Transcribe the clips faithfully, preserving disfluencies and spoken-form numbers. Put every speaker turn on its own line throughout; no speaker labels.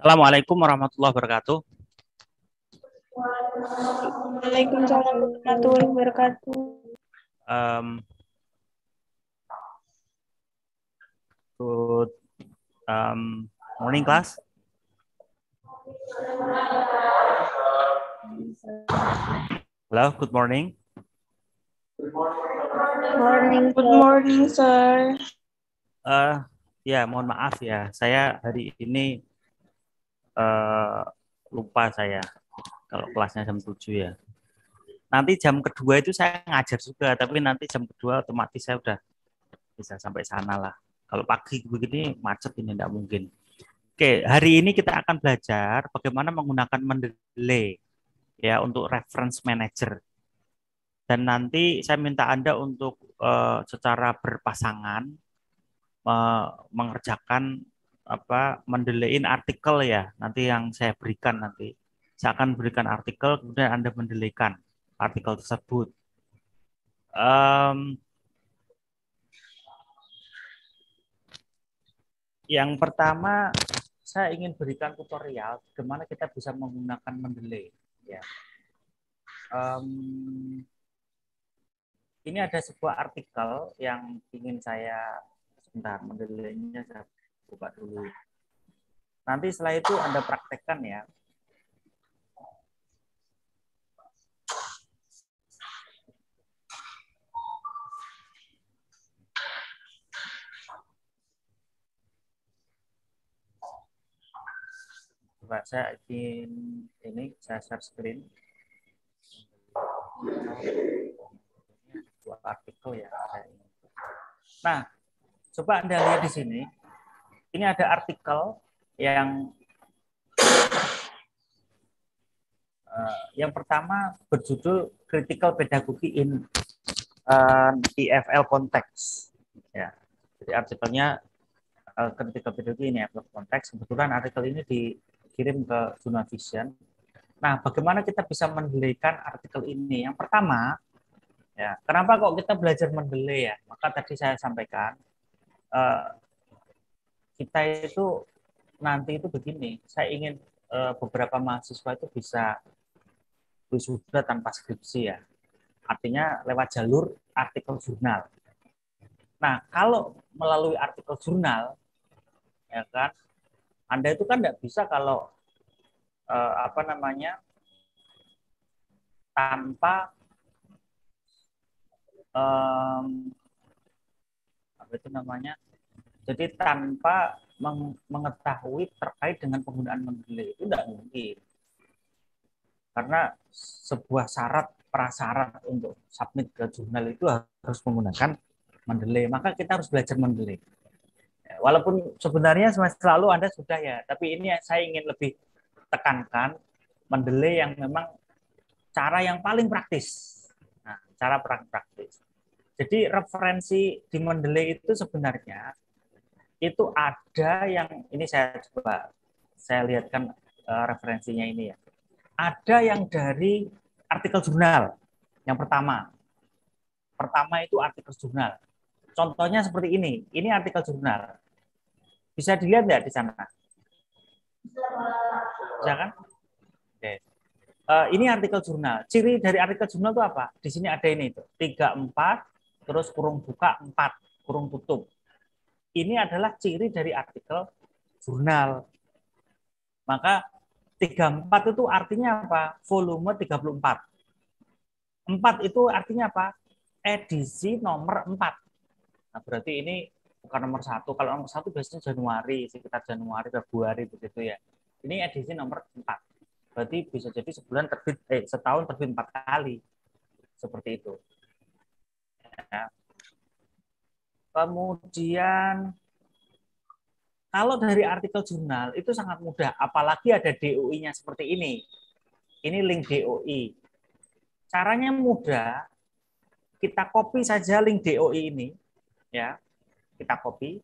Assalamualaikum warahmatullahi wabarakatuh.
Waalaikumsalam warahmatullahi wabarakatuh.
Um, good um, morning, class. Hello, good morning.
Morning, good morning, sir.
Uh, ya, mohon maaf ya, saya hari ini uh, lupa saya kalau kelasnya jam tujuh ya. Nanti jam kedua itu saya ngajar juga, tapi nanti jam kedua otomatis saya udah bisa sampai sana lah. Kalau pagi begini macet ini tidak mungkin. Oke, hari ini kita akan belajar bagaimana menggunakan Mendeley ya untuk reference manager. Dan nanti saya minta Anda untuk uh, secara berpasangan uh, mengerjakan apa mendelein artikel ya. Nanti yang saya berikan nanti. Saya akan berikan artikel, kemudian Anda mendelekan artikel tersebut. Um, yang pertama, saya ingin berikan tutorial bagaimana kita bisa menggunakan Mendeley. Ya. Um, ini ada sebuah artikel yang ingin saya sebentar Mendeley-nya saya buka dulu. Nanti setelah itu Anda praktekkan ya. Coba saya ingin ini saya share screen. Buat artikel ya. Nah, coba Anda lihat di sini. Ini ada artikel yang uh, yang pertama berjudul Critical Pedagogy in uh, I F L Context. Ya. Jadi artikelnya uh, Critical Pedagogy in I F L Context. Kebetulan artikel ini dikirim ke Jurnal Vision. Nah, bagaimana kita bisa mendelekan artikel ini? Yang pertama, ya, kenapa kok kita belajar mendelay ya? Maka tadi saya sampaikan, uh, kita itu nanti itu begini, saya ingin uh, beberapa mahasiswa itu bisa wisuda tanpa skripsi ya. Artinya lewat jalur artikel jurnal. Nah, kalau melalui artikel jurnal, ya kan, Anda itu kan tidak bisa kalau uh, apa namanya tanpa um, apa itu namanya jadi tanpa meng mengetahui terkait dengan penggunaan Mendeley itu tidak mungkin karena sebuah syarat prasyarat untuk submit ke jurnal itu harus menggunakan Mendeley, maka kita harus belajar Mendeley. Walaupun sebenarnya semester lalu Anda sudah ya, tapi ini saya ingin lebih tekankan Mendeley yang memang cara yang paling praktis. Nah, cara praktis. Jadi referensi di Mendeley itu sebenarnya itu ada yang ini saya coba saya lihatkan uh, referensinya ini ya. Ada yang dari artikel jurnal. Yang pertama. Pertama itu artikel jurnal. Contohnya seperti ini. Ini artikel jurnal. Bisa dilihat nggak di sana? Bisa kan? Oke. Uh, ini artikel jurnal. Ciri dari artikel jurnal itu apa? Di sini ada ini itu. tiga empat terus kurung buka empat kurung tutup. Ini adalah ciri dari artikel jurnal. Maka tiga puluh empat itu artinya apa? Volume tiga puluh empat. empat itu artinya apa? Edisi nomor empat. Nah, berarti ini bukan nomor satu. Kalau nomor satu biasanya Januari, sekitar Januari, Februari begitu ya. Ini edisi nomor empat. Berarti bisa jadi sebulan terbit, eh, setahun terbit empat kali. Seperti itu. Ya. Kemudian kalau dari artikel jurnal itu sangat mudah, apalagi ada D O I-nya seperti ini. Ini link D O I. Caranya mudah, kita copy saja link D O I ini, ya, kita copy.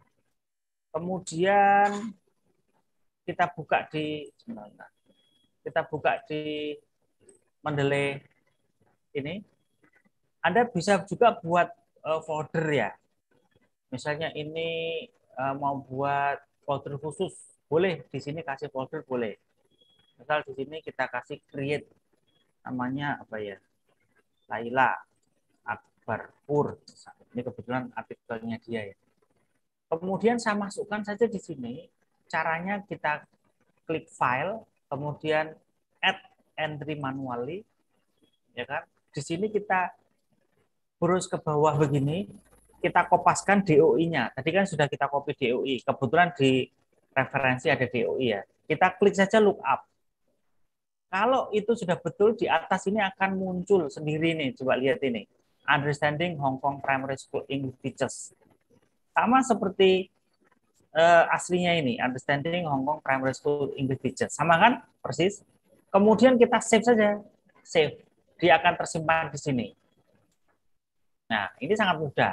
Kemudian kita buka di, kita buka di Mendeley ini. Anda bisa juga buat folder ya. Misalnya ini mau buat folder khusus Boleh di sini kasih folder boleh. Misal di sini kita kasih create namanya apa ya? Laila Akbar Pur. Ini kebetulan artikelnya dia ya. Kemudian saya masukkan saja di sini. Caranya kita klik file, kemudian add entry manually, ya kan? Di sini kita terus ke bawah begini, kita kopaskan D O I-nya. Tadi kan sudah kita copy D O I. Kebetulan di referensi ada D O I ya. Kita klik saja lookup. Kalau itu sudah betul, di atas ini akan muncul sendiri nih. Coba lihat ini. Understanding Hong Kong Primary School English Teachers. Sama seperti uh, aslinya ini, Understanding Hong Kong Primary School English Teachers. Sama kan? Persis. Kemudian kita save saja. Save. Dia akan tersimpan di sini. Nah, ini sangat mudah.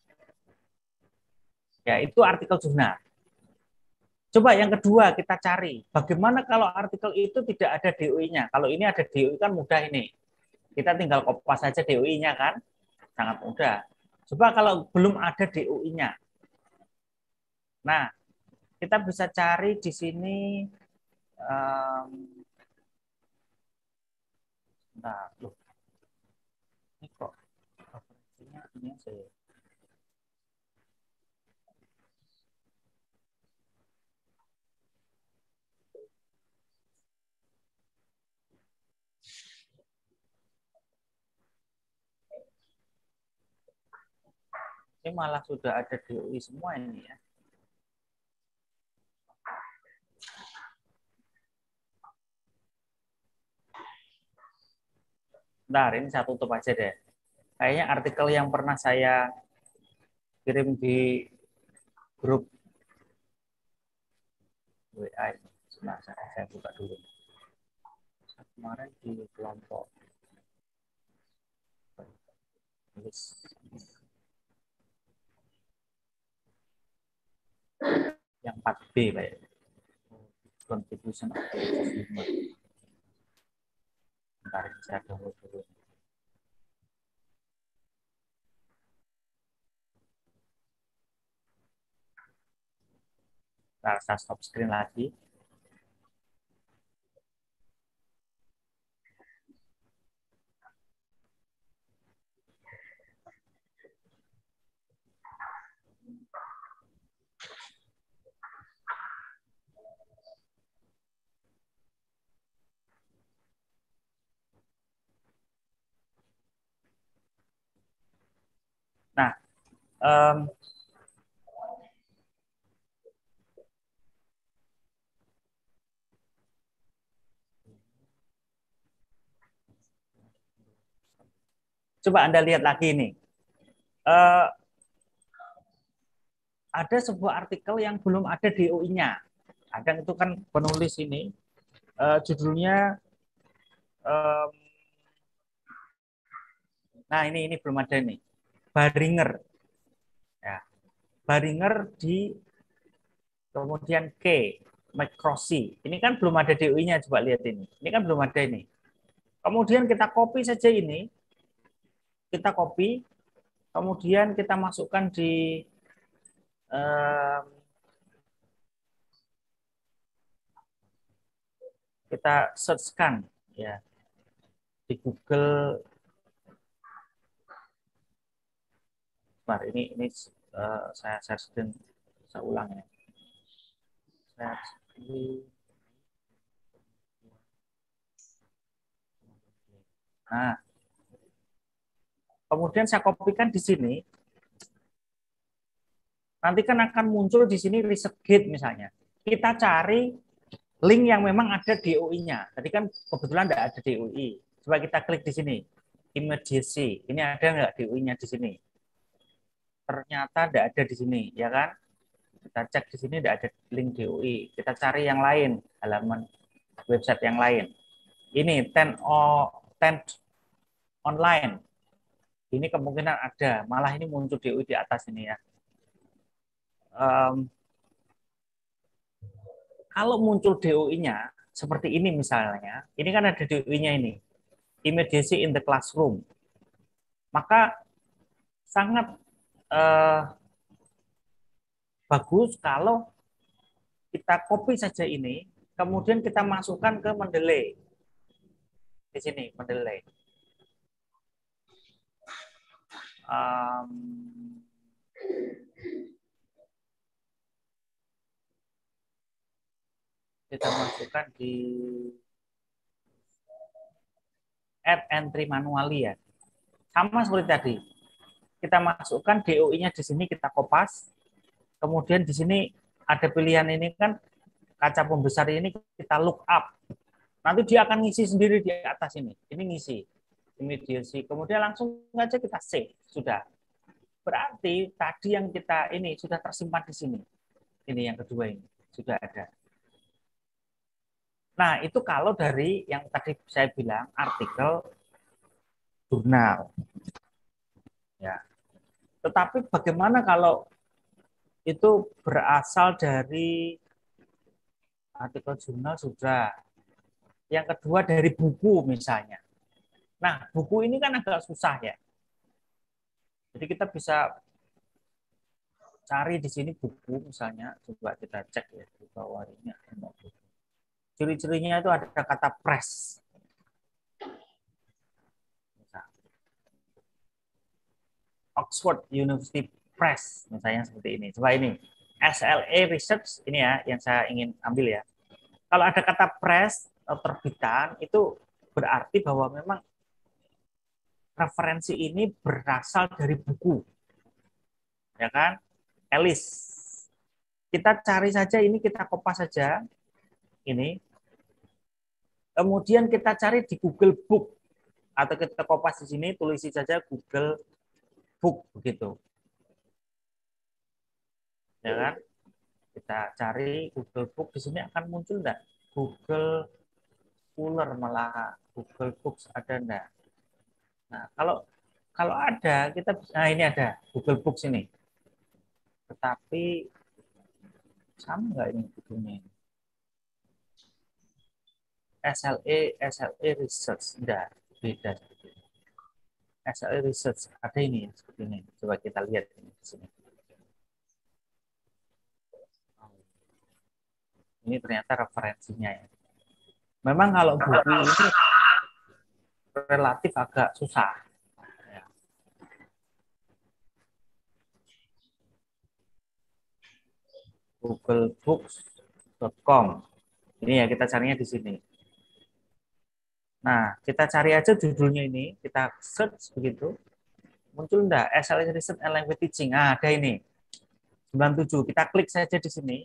Ya, itu artikel jurnal. Coba yang kedua kita cari, bagaimana kalau artikel itu tidak ada D O I-nya? Kalau ini ada D O I kan mudah ini. Kita tinggal kopas saja D O I-nya kan? Sangat mudah. Coba kalau belum ada D O I-nya. Nah, kita bisa cari di sini um, nah, loh. Ini kok referensinya ini saya. Ini malah sudah ada D O I semua ini ya. Bentar, ini saya tutup aja deh. Kayaknya artikel yang pernah saya kirim di grup W A ini. Sebentar, saya, saya buka dulu. Kemarin di kelompok yang empat B Pak ya. Contribution of human. Bentar, saya download dulu. Bentar, saya stop screen lagi. Nah, um, coba Anda lihat lagi nih. Uh, ada sebuah artikel yang belum ada D O I-nya. Kadang itu kan penulis ini, uh, judulnya, um, nah ini ini belum ada nih, Baringer. Ya, Baringer di kemudian K, McCrossy. Ini kan belum ada D O I-nya, coba lihat ini. Ini kan belum ada ini. Kemudian kita copy saja ini, kita copy, kemudian kita masukkan di um, kita searchkan ya di Google. Nah, ini ini uh, saya search dan saya ulang ya. Search di Nah, kemudian saya kopikan di sini. Nanti kan akan muncul di sini ResearchGate misalnya. Kita cari link yang memang ada D O I-nya. Tadi kan kebetulan tidak ada D O I. Coba kita klik di sini. Immediacy. Ini ada nggak D O I-nya di sini? Ternyata tidak ada di sini, ya kan? Kita cek di sini tidak ada link D O I. Kita cari yang lain, halaman website yang lain. Ini ten online. Ini kemungkinan ada. Malah ini muncul D O I di atas ini ya. Um, kalau muncul D O I-nya seperti ini misalnya, ini kan ada D O I-nya ini, immediacy in the classroom, maka sangat uh, bagus kalau kita copy saja ini, kemudian kita masukkan ke Mendeley. Di sini, Mendeley. Um, kita masukkan di add entry manually ya. Sama seperti tadi. Kita masukkan D O I-nya di sini, kita kopas. Kemudian di sini ada pilihan ini kan, kaca pembesar ini kita look up. Nanti dia akan ngisi sendiri di atas ini. Ini ngisi. Immediacy. Kemudian langsung aja kita save. Sudah. Berarti tadi yang kita ini sudah tersimpan di sini. Ini yang kedua ini. Sudah ada. Nah, itu kalau dari yang tadi saya bilang artikel jurnal. Ya. Tetapi bagaimana kalau itu berasal dari artikel jurnal sudah. Yang kedua dari buku misalnya. Nah, buku ini kan agak susah ya. Jadi kita bisa cari di sini buku misalnya. Coba kita cek ya di bawah ini. Ciri-cirinya itu ada kata press. Oxford University Press, misalnya seperti ini. Coba ini, S L A Research, ini ya yang saya ingin ambil ya. Kalau ada kata press, terbitan, itu berarti bahwa memang referensi ini berasal dari buku. Ya kan? Ellis. Kita cari saja ini, kita kopas saja. Ini. Kemudian kita cari di Google Book. Atau kita kopas di sini, tulisi saja Google Book. Begitu. Ya kan? Kita cari Google Book, di sini akan muncul enggak? Google Scholar malah. Google Books ada enggak? Nah, kalau kalau ada, kita bisa, nah ini ada Google Books ini. Tetapi sama enggak ini bukunya? S L A S L A Research enggak, beda. S L A Research ada ini seperti ini. Coba kita lihat ini di sini. Ini ternyata referensinya ya. Memang kalau buku ini relatif agak susah. Ya. google books dot com. Ini ya kita carinya di sini. Nah, kita cari aja judulnya ini, kita search begitu. Muncul enggak? S L A Research and Language Teaching. Ah, ada ini. sembilan puluh tujuh. Kita klik saja di sini.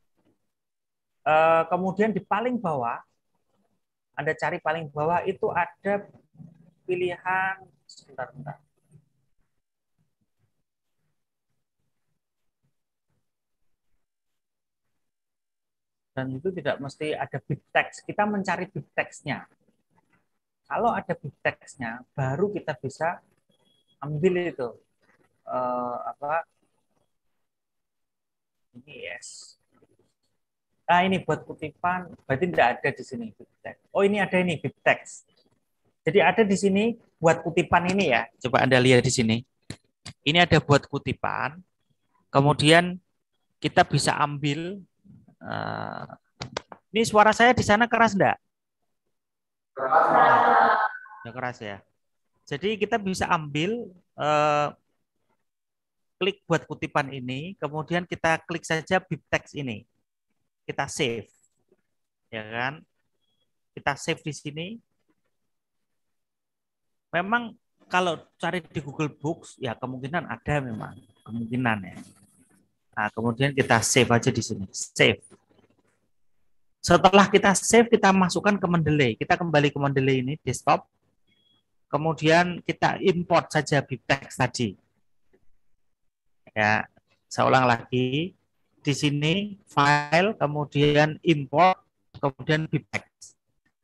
Uh, kemudian di paling bawah, Anda cari paling bawah itu ada pilihan, sebentar, sebentar. Dan itu tidak mesti ada big text. Kita mencari big text-nya. Kalau ada big text-nya, baru kita bisa ambil itu. Uh, apa? Ini yes. Nah, ini buat kutipan, berarti tidak ada di sini big text. Oh, ini ada ini big text. Jadi ada di sini buat kutipan ini ya. Coba Anda lihat di sini. Ini ada buat kutipan. Kemudian kita bisa ambil. Uh, ini suara saya di sana keras enggak? Keras. Keras ya. Jadi kita bisa ambil uh, klik buat kutipan ini, kemudian kita klik saja bibtext ini. Kita save. Ya kan? Kita save di sini. Memang kalau cari di Google Books ya kemungkinan ada memang, kemungkinan ya. Nah, kemudian kita save aja di sini. Save. Setelah kita save, kita masukkan ke Mendeley. Kita kembali ke Mendeley ini, desktop. Kemudian kita import saja bibtext tadi. Ya, saya ulang lagi. Di sini file, kemudian import, kemudian bibtext.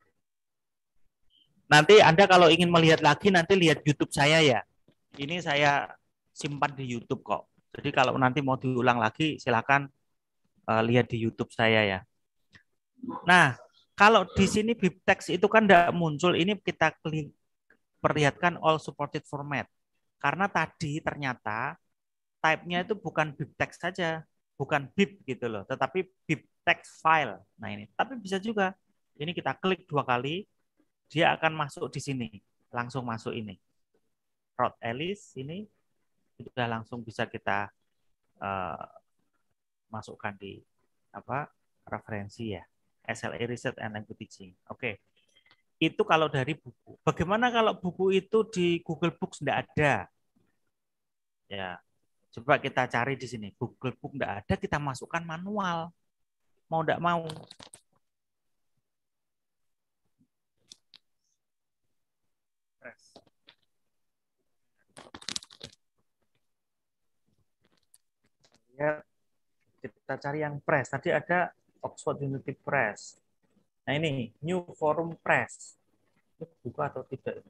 Nanti Anda kalau ingin melihat lagi, nanti lihat YouTube saya ya. Ini saya simpan di YouTube kok. Jadi kalau nanti mau diulang lagi, silakan uh, lihat di YouTube saya ya. Nah, kalau di sini bibtext itu kan tidak muncul, ini kita klik, perlihatkan all supported format. Karena tadi ternyata type-nya itu bukan bibtext saja, bukan bib gitu loh, tetapi bib text file. Nah ini, tapi bisa juga. Ini kita klik dua kali, dia akan masuk di sini, langsung masuk ini. Rod Ellis ini sudah langsung bisa kita uh, masukkan di apa referensi ya. S L A Research and Language Teaching. Oke. Itu kalau dari buku. Bagaimana kalau buku itu di Google Books tidak ada? Ya, coba kita cari di sini. Google Book tidak ada, kita masukkan manual. Mau tidak mau. Ya, kita cari yang press. Tadi ada Oxford Unity Press. Nah ini New Forum Press. Itu buka atau tidak?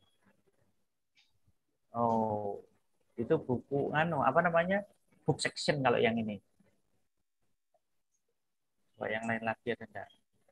Oh, itu buku anu apa namanya? Book section kalau yang ini. Kalau yang lain lagi ada enggak?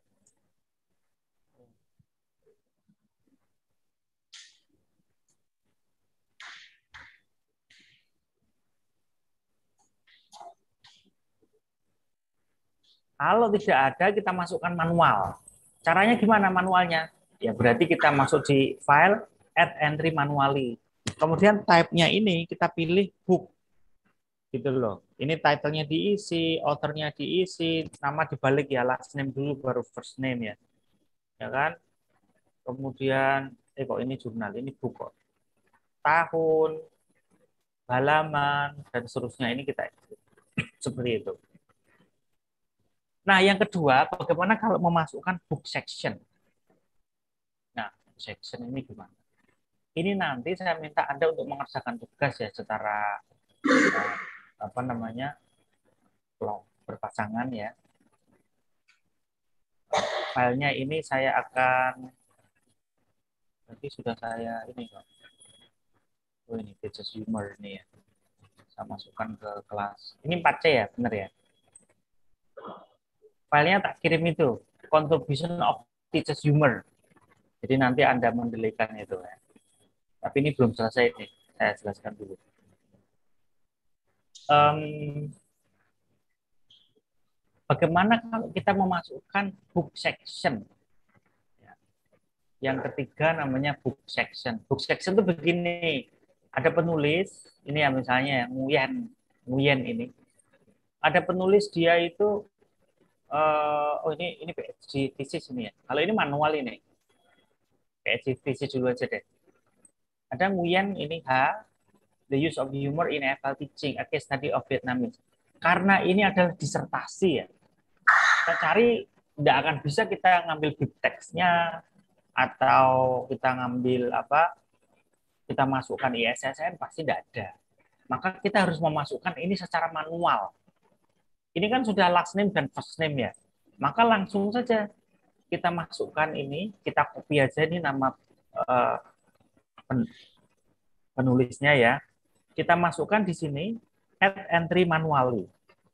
Kalau tidak ada, kita masukkan manual. Caranya gimana manualnya? Ya berarti kita masuk di file, add entry manually. Kemudian type-nya ini kita pilih book. Gitu loh. Ini title-nya diisi, author-nya diisi, nama dibalik ya, last name dulu baru first name ya. Ya kan? Kemudian, eh kok ini jurnal, ini book kok. Tahun, halaman, dan seterusnya ini kita seperti itu. Nah, yang kedua, bagaimana kalau memasukkan book section? Nah, section ini gimana? Ini nanti saya minta Anda untuk mengerjakan tugas ya secara eh, apa namanya berpasangan ya. Filenya ini saya akan nanti sudah saya ini kok. Oh ini Teachers Humor ini ya. Saya masukkan ke kelas. Ini empat C ya, benar ya? Filenya tak kirim itu, Contribution of Teachers Humor. Jadi nanti Anda mendelikan itu ya. Tapi ini belum selesai nih, saya jelaskan dulu. Um, bagaimana kalau kita memasukkan book section? Yang ketiga namanya book section. Book section itu begini, ada penulis, ini ya misalnya Nguyen, Nguyen ini. Ada penulis dia itu, uh, oh ini ini P H D thesis ini ya. Kalau ini manual ini, P H D thesis dulu aja deh. Ada Nguyen ini H, The Use of Humor in A F L Teaching, A Case Study of Vietnamese. Karena ini adalah disertasi ya, kita cari tidak akan bisa kita ngambil big text-nya atau kita ngambil apa kita masukkan I S S N pasti tidak ada. Maka kita harus memasukkan ini secara manual. Ini kan sudah last name dan first name ya. Maka langsung saja kita masukkan ini, kita copy aja ini nama uh, penulisnya ya. Kita masukkan di sini add entry manually.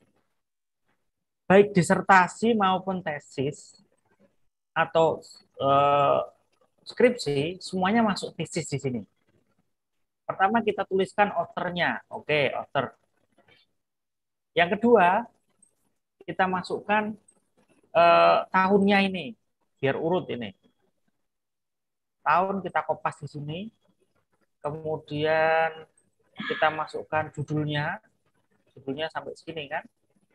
Baik disertasi maupun tesis atau uh, skripsi, semuanya masuk tesis di sini. Pertama kita tuliskan author-nya. Oke, author. Yang kedua, kita masukkan eh, tahunnya ini, biar urut ini. Tahun kita kopas di sini. Kemudian kita masukkan judulnya. Judulnya sampai sini kan.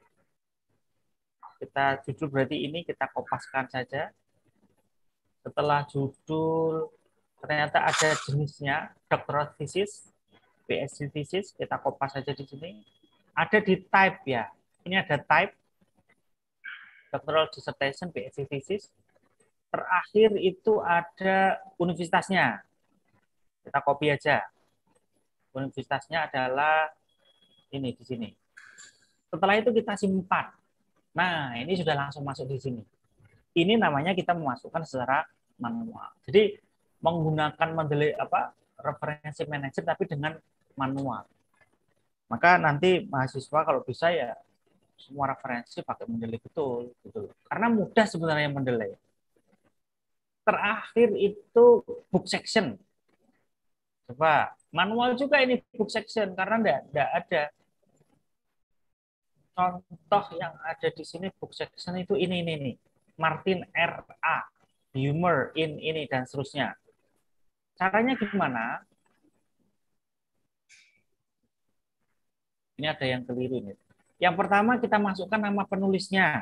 Kita judul berarti ini kita kopaskan saja. Setelah judul ternyata ada jenisnya, doctoral thesis, P H D thesis, kita kopas saja di sini. Ada di type ya. Ini ada type, doctoral dissertation, P H D thesis. Terakhir itu ada universitasnya. Kita copy aja. Universitasnya adalah ini di sini. Setelah itu kita simpan. Nah, ini sudah langsung masuk di sini. Ini namanya kita memasukkan secara manual. Jadi menggunakan mendelay apa referensi manager tapi dengan manual. Maka nanti mahasiswa kalau bisa ya semua referensi pakai mendelay betul gitu. Karena mudah sebenarnya mendelay. Terakhir itu book section. Coba manual juga ini book section karena enggak, enggak ada. contoh yang ada di sini book section itu ini ini nih. Martin R A, humor in ini dan seterusnya. Caranya gimana? Ini ada yang keliru nih. Yang pertama kita masukkan nama penulisnya.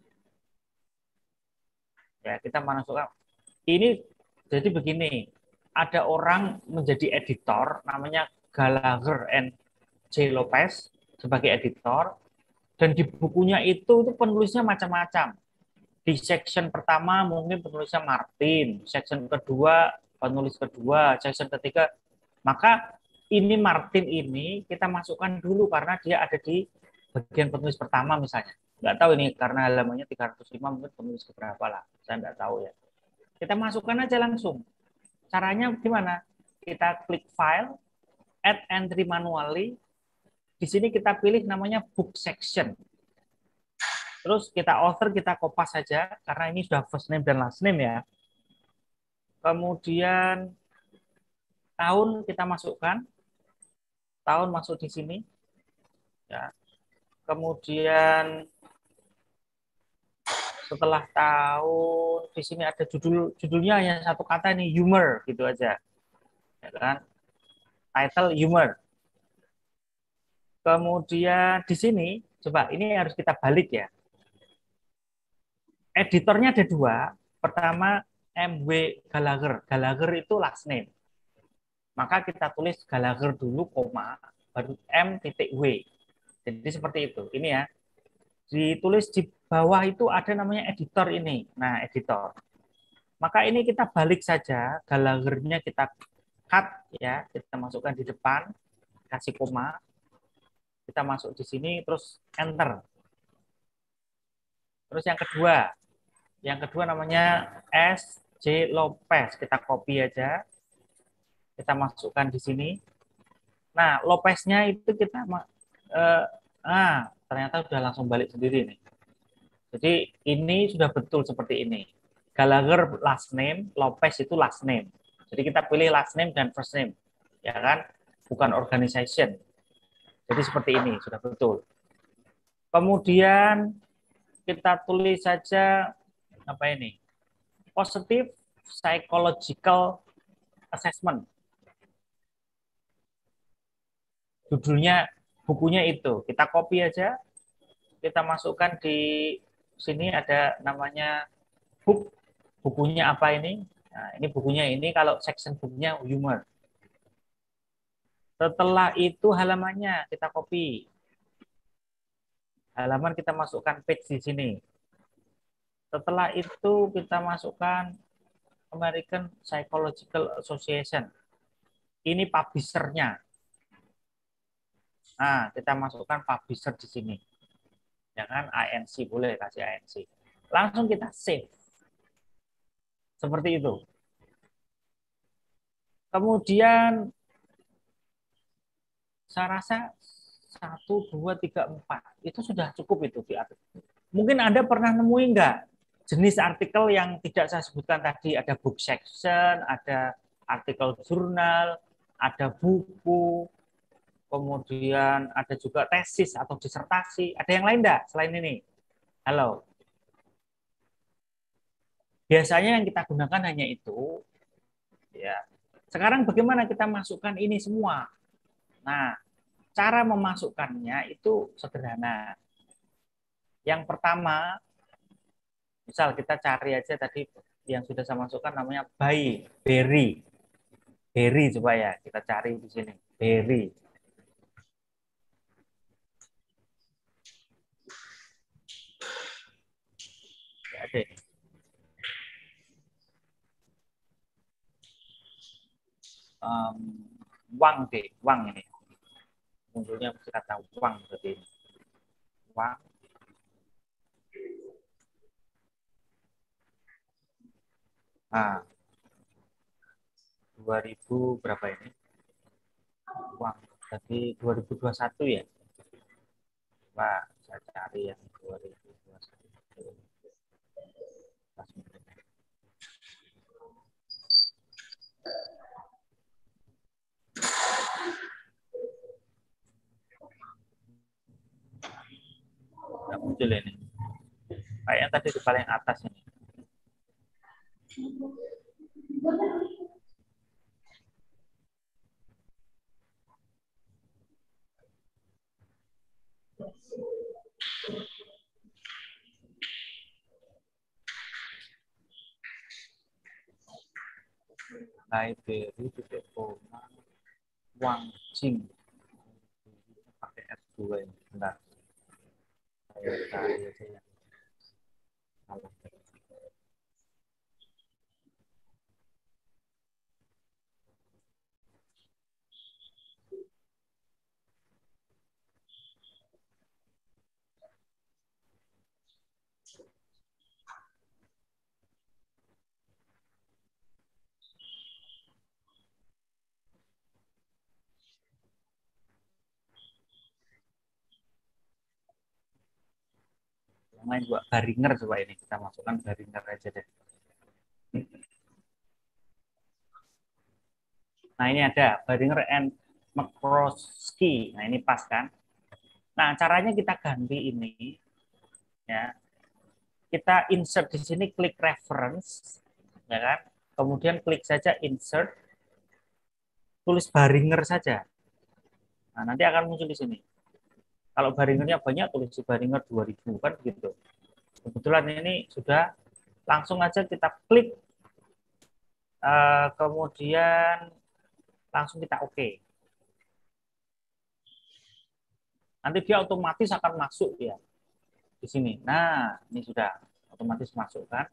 Ya, kita masukkan. Ini jadi begini. Ada orang menjadi editor namanya Gallagher and J. Lopez sebagai editor, dan di bukunya itu itu penulisnya macam-macam. Di section pertama mungkin penulisnya Martin, section kedua penulis kedua, section ketiga. Maka ini Martin ini kita masukkan dulu karena dia ada di bagian penulis pertama misalnya. Nggak tahu ini karena halamannya tiga ratus lima mungkin penulis keberapa lah. Saya nggak tahu ya. Kita masukkan aja langsung. Caranya gimana? Kita klik file, add entry manually. Di sini kita pilih namanya book section. Terus kita author, kita kopas saja, karena ini sudah first name dan last name ya. Kemudian tahun kita masukkan. Tahun masuk di sini. Ya. Kemudian setelah tahun, di sini ada judul, judulnya hanya satu kata ini, humor, gitu aja. Ya kan? Title humor. Kemudian di sini, coba ini harus kita balik ya. Editornya ada dua. Pertama, M W Gallagher. Gallagher itu last name. Maka kita tulis Gallagher dulu, koma, baru M titik W. Jadi seperti itu. Ini ya. Ditulis di bawah itu ada namanya editor ini. Nah, editor. Maka ini kita balik saja. Gallagher-nya kita cut ya. Kita masukkan di depan. Kasih koma. Kita masuk di sini, terus enter. Terus yang kedua. Yang kedua namanya S J Lopez. Kita copy aja. Kita masukkan di sini. Nah, Lopez-nya itu kita eh, ah, ternyata sudah langsung balik sendiri nih. Jadi ini sudah betul seperti ini. Gallagher last name, Lopez itu last name. Jadi kita pilih last name dan first name. Ya kan? Bukan organization. Jadi seperti ini, sudah betul. Kemudian kita tulis saja apa ini? Positive psychological assessment. Judulnya bukunya itu. Kita copy aja. Kita masukkan di sini ada namanya book. Bukunya apa ini? Nah, ini bukunya ini kalau section bukunya humor. Setelah itu halamannya kita copy. Halaman kita masukkan page di sini. Setelah itu kita masukkan American Psychological Association. Ini publisher-nya. Nah, kita masukkan publisher di sini. Jangan I N C, boleh kasih I N C. Langsung kita save. Seperti itu. Kemudian saya rasa satu, dua, tiga, empat. Itu sudah cukup itu di artikel. Mungkin Anda pernah nemuin nggak jenis artikel yang tidak saya sebutkan tadi? Ada book section, ada artikel jurnal, ada buku, kemudian ada juga tesis atau disertasi. Ada yang lain nggak selain ini? Halo. Biasanya yang kita gunakan hanya itu. Ya. Sekarang bagaimana kita masukkan ini semua? Nah, cara memasukkannya itu sederhana. Yang pertama, misal kita cari aja tadi yang sudah saya masukkan namanya by Berry. Berry coba ya, kita cari di sini. Berry. Ya, deh. Um, Wang deh, Wang ini. Munculnya mesti kata Wang berarti ini. Wang. Nah, dua ribu berapa ini? Wang. Jadi dua ribu dua puluh satu ya. Pak, saya cari yang dua ribu dua puluh satu. muncul ini. Kayaknya tadi di paling atas ini. Library titik koma Wang Jing pakai F dua ini. Bentar. Saya cari aja yang salah. Yang lain buat Baringer coba ini kita masukkan Baringer aja deh. Nah ini ada Baringer and McCroskey. Nah ini pas kan? Nah caranya kita ganti ini ya. Kita insert di sini klik reference ya kan? Kemudian klik saja insert, tulis Baringer saja. Nah nanti akan muncul di sini. Kalau Baringernya banyak tulis Baringer dua ribu kan begitu. Kebetulan ini sudah, langsung aja kita klik uh, kemudian langsung kita oke. Okay. Nanti dia otomatis akan masuk ya di sini. Nah, ini sudah otomatis masuk kan.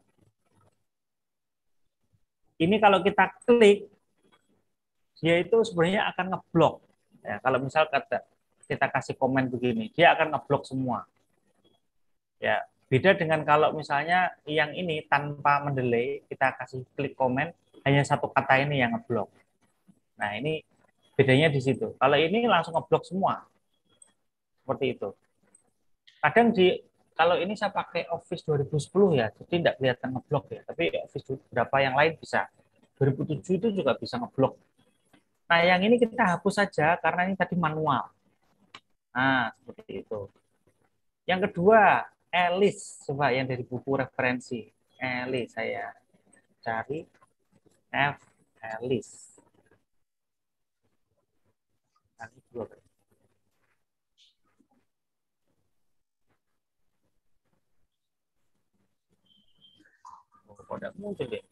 Ini kalau kita klik, dia itu sebenarnya akan ngeblok. Ya, kalau misal kata kita kasih komen begini, dia akan ngeblok semua. Ya, beda dengan kalau misalnya yang ini tanpa mendelay, kita kasih klik komen, hanya satu kata ini yang ngeblok. Nah, ini bedanya di situ. Kalau ini langsung ngeblok semua. Seperti itu. Kadang di kalau ini saya pakai Office dua ribu sepuluh ya, jadi tidak kelihatan ngeblok ya. Tapi Office beberapa yang lain bisa. dua ribu tujuh itu juga bisa ngeblok. Nah, yang ini kita hapus saja karena ini tadi manual. Nah, seperti itu. Yang kedua, Alice. Coba yang dari buku referensi. Alice, saya cari F. Alice. Nah, ini dua. Oh, kok tidak muncul deh.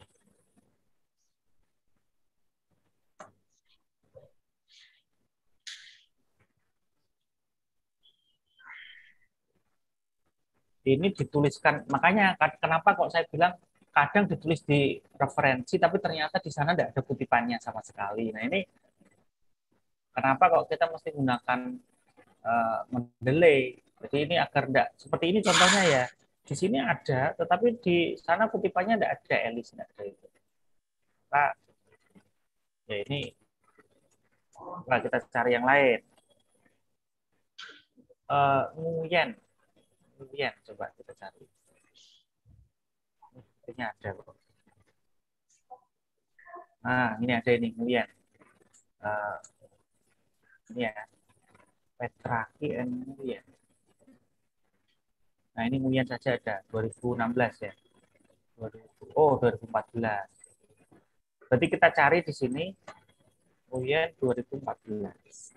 Ini dituliskan, makanya kenapa kok saya bilang kadang ditulis di referensi tapi ternyata di sana tidak ada kutipannya sama sekali. Nah ini kenapa kok kita mesti gunakan uh, mendelay. Jadi ini agar tidak seperti ini contohnya ya. Di sini ada, tetapi di sana kutipannya tidak ada, Alice tidak ada itu. Nah, ya ini nah, kita cari yang lain. Uh, Nguyen. Nguyen coba kita cari. Ini ada kok. Nah, ini ada ini Nguyen. Uh, ini ya. Petraki and Nguyen. Nah, ini Nguyen saja ada dua ribu enam belas ya. Oh, dua ribu empat belas. Berarti kita cari di sini Nguyen dua ribu empat belas.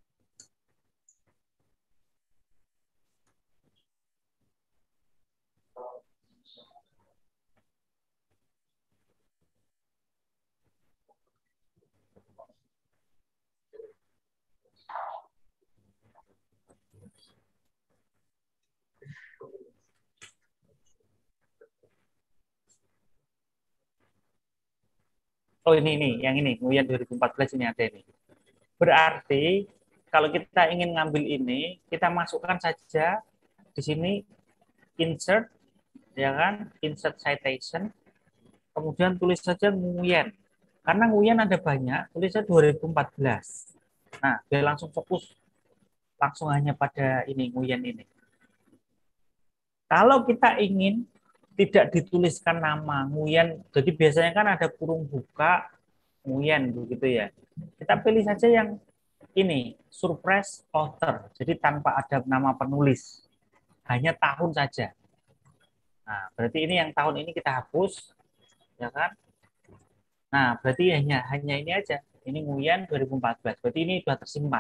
Oh ini nih, yang ini Nguyen dua ribu empat belas ini ada ini. Berarti kalau kita ingin ngambil ini, kita masukkan saja di sini insert, ya kan, insert citation, kemudian tulis saja Nguyen. Karena Nguyen ada banyak, tulis saja dua ribu empat belas. Nah, dia langsung fokus, langsung hanya pada ini Nguyen ini. Kalau kita ingin tidak dituliskan nama Nguyen, jadi biasanya kan ada kurung buka Nguyen begitu ya. Kita pilih saja yang ini, surprise author. Jadi tanpa ada nama penulis. hanya tahun saja. Nah, berarti ini yang tahun ini kita hapus, ya kan? Nah, berarti hanya hanya ini aja. Ini Nguyen dua ribu empat belas. Berarti ini sudah tersimpan.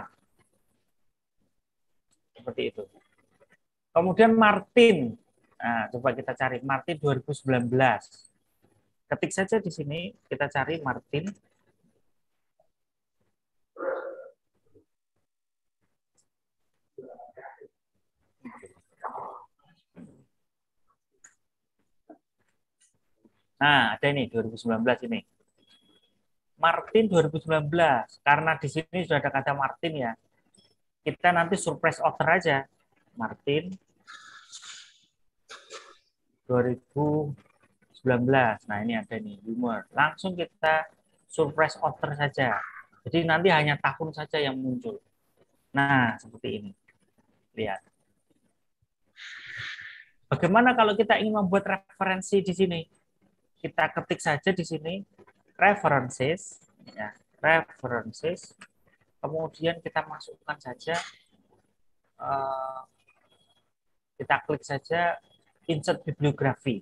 Seperti itu. Kemudian Martin. Nah, coba kita cari Martin dua ribu sembilan belas. Ketik saja di sini, kita cari Martin. Nah, ada ini dua ribu sembilan belas ini. Martin dua ribu sembilan belas. Karena di sini sudah ada kata Martin ya. Kita nanti surprise author aja. Martin dua ribu sembilan belas. Nah, ini ada nih humor. Langsung kita surprise author saja. Jadi nanti hanya tahun saja yang muncul. Nah, seperti ini. Lihat. Bagaimana kalau kita ingin membuat referensi di sini? Kita ketik saja di sini references, ya, references. Kemudian kita masukkan saja, uh, kita klik saja insert bibliografi.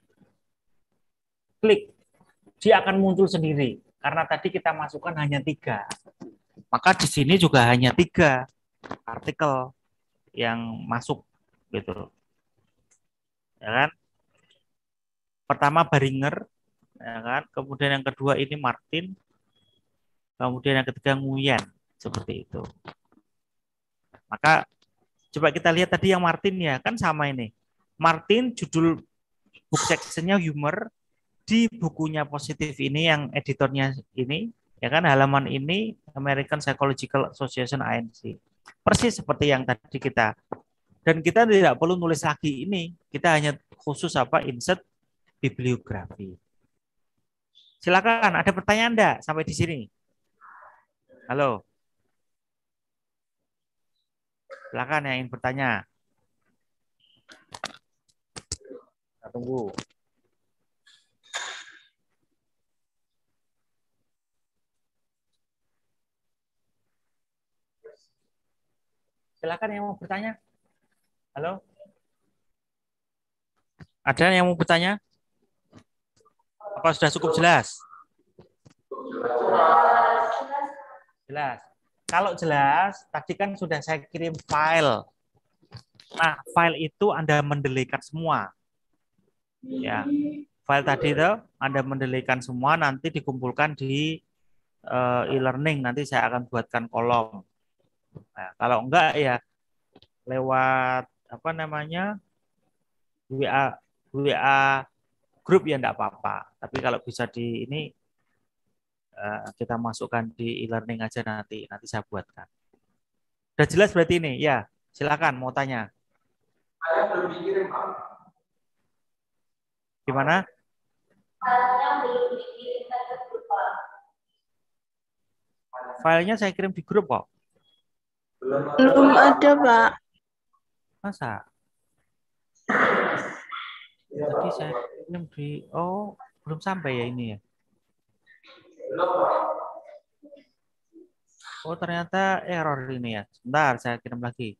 Klik, dia akan muncul sendiri. Karena tadi kita masukkan hanya tiga. Maka di sini juga hanya tiga artikel yang masuk, gitu. Ya kan? Pertama Baringer, ya kan? Kemudian yang kedua ini Martin, kemudian yang ketiga Nguyen, seperti itu. Maka coba kita lihat tadi yang Martin ya, kan sama ini. Martin judul book sectionnya humor, di bukunya positif ini yang editornya ini, ya kan, halaman ini American Psychological Association A N C. Persis seperti yang tadi kita. Dan kita tidak perlu nulis lagi ini, kita hanya khusus apa insert bibliografi. Silakan, ada pertanyaan enggak sampai di sini? Halo. Silakan yang ingin bertanya. Kita tunggu. Silakan yang mau bertanya. Halo. Ada yang mau bertanya? Apa sudah cukup jelas? Jelas. Kalau jelas, tadi kan sudah saya kirim file. Nah, file itu Anda mendelikan semua. Ya. File tadi itu Anda mendelikan semua, nanti dikumpulkan di uh, e-learning. Nanti saya akan buatkan kolom. Nah, kalau enggak ya lewat apa namanya W A W A grup ya enggak apa-apa. Tapi kalau bisa di ini uh, kita masukkan di e-learning aja nanti. Nanti saya buatkan. Sudah jelas berarti ini? Ya, silakan mau tanya. Saya belum dikirim, Pak. Gimana? Filenya belum dikirim ke grup, Pak. Filenya saya kirim di grup kok.
Belum ada, Pak.
Masa? Tadi saya kirim di, oh belum sampai ya ini ya. Oh ternyata error ini ya. Sebentar saya kirim lagi.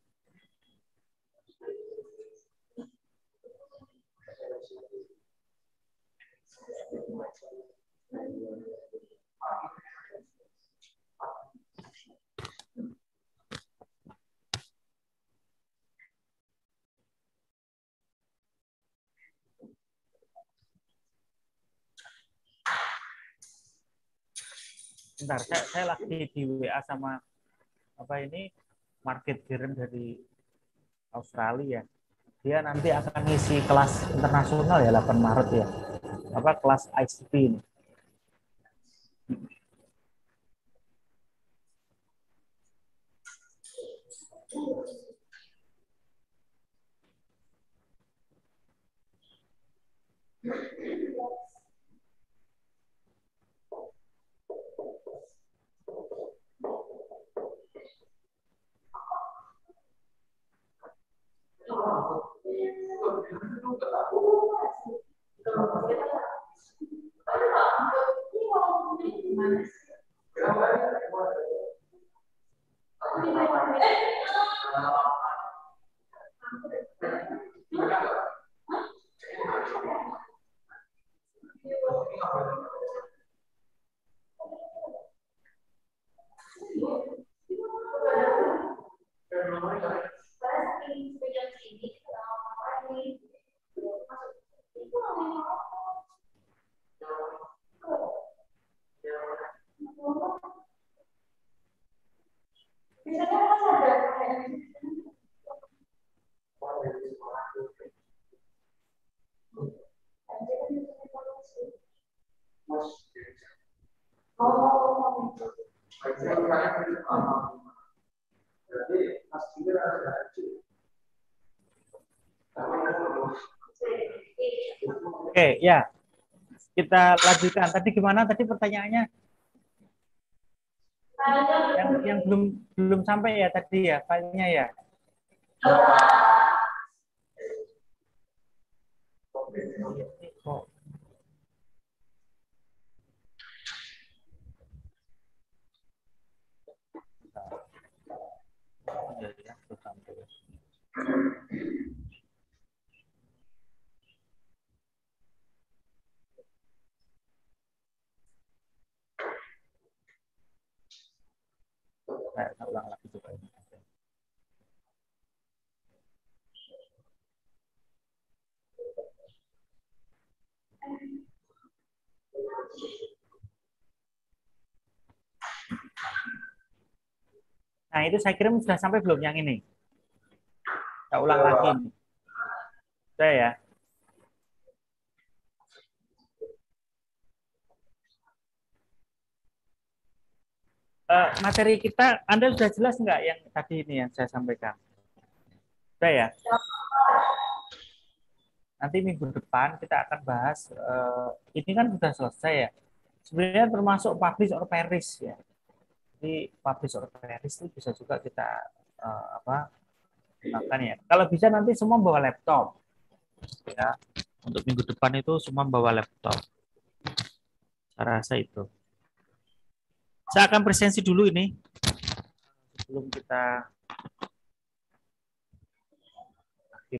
Bentar, saya, saya lagi di W A sama apa ini market giren dari Australia. Dia nanti akan ngisi kelas internasional ya delapan Maret ya. Apa kelas I C T ini. Oke, ya. Kita lanjutkan. Tadi gimana tadi pertanyaannya? Yang yang belum belum sampai ya tadi ya filenya ya. Saya ulang lagi coba ini. Nah, itu saya kirim sudah sampai belum yang ini? Saya ulang lagi. Sudah ya? Uh, materi kita, Anda sudah jelas nggak yang tadi ini yang saya sampaikan? Sudah ya? Nanti minggu depan kita akan bahas, uh, ini kan sudah selesai ya. Sebenarnya termasuk publish or perish ya. Jadi publish or perish itu bisa juga kita uh, apa gunakan ya. Kalau bisa nanti semua bawa laptop ya. Untuk minggu depan itu semua bawa laptop. Saya rasa itu. Saya akan presensi dulu ini sebelum kita